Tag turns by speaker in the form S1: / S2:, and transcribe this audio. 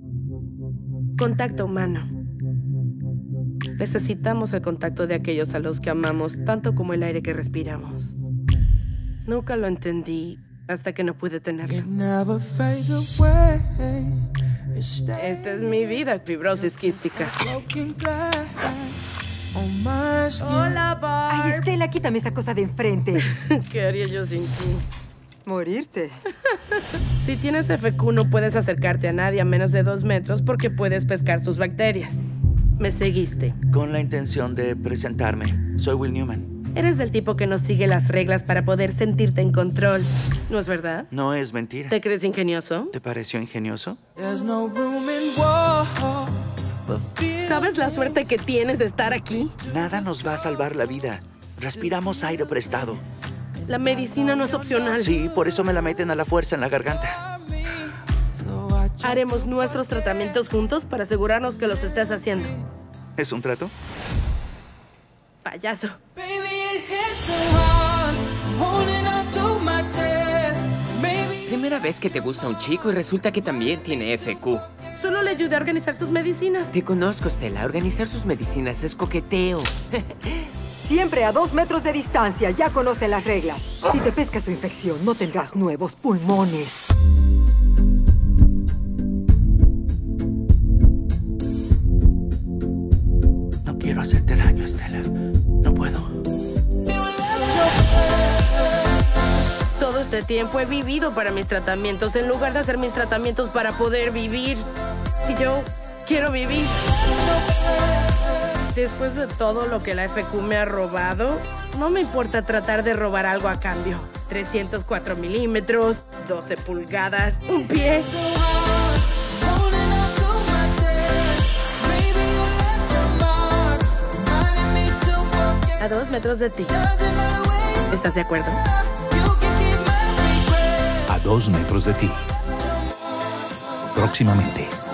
S1: Contacto humano. Necesitamos el contacto de aquellos a los que amamos tanto como el aire que respiramos. Nunca lo entendí hasta que no pude tenerlo. Esta es mi vida, fibrosis quística. Hola, Barb.
S2: Ay, Estela, quítame esa cosa de enfrente.
S1: ¿Qué haría yo sin ti?
S2: Morirte.
S1: Si tienes FQ, no puedes acercarte a nadie a menos de 2 metros porque puedes pescar sus bacterias. Me seguiste.
S3: Con la intención de presentarme. Soy Will Newman.
S1: Eres del tipo que no sigue las reglas para poder sentirte en control. ¿No es verdad?
S3: No es mentira.
S1: ¿Te crees ingenioso?
S3: ¿Te pareció ingenioso?
S1: ¿Sabes la suerte que tienes de estar aquí?
S3: Nada nos va a salvar la vida. Respiramos aire prestado.
S1: La medicina no es opcional.
S3: Sí, por eso me la meten a la fuerza en la garganta.
S1: Haremos nuestros tratamientos juntos para asegurarnos que los estés haciendo.
S3: ¿Es un trato?
S1: Payaso.
S4: Primera vez que te gusta un chico y resulta que también tiene FQ.
S1: Solo le ayudé a organizar sus medicinas.
S4: Te conozco, Stella. Organizar sus medicinas es coqueteo.
S2: Siempre a 2 metros de distancia. Ya conoce las reglas. Si te pesca su infección, no tendrás nuevos pulmones.
S3: No quiero hacerte daño, Stella. No puedo.
S1: Todo este tiempo he vivido para mis tratamientos en lugar de hacer mis tratamientos para poder vivir. Y yo quiero vivir. Después de todo lo que la FQ me ha robado, no me importa tratar de robar algo a cambio. 304 milímetros, 12 pulgadas, un pie. A 2 metros de ti. ¿Estás de acuerdo?
S5: A 2 metros de ti. Próximamente.